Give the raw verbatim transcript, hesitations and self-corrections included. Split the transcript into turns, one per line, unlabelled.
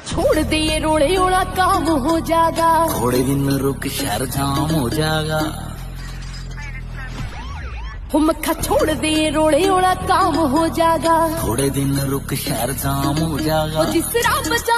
छोड़ दे ये रोड़े ओड़ा काम हो जाएगा।
थोड़े दिन रुक शहर जाम हो जाएगा।
हो मक्खा छोड़ दे ये रोड़े ओड़ा काम हो जाएगा।
थोड़े दिन रुक शहर जाम हो जाएगा।
जिस राह बचा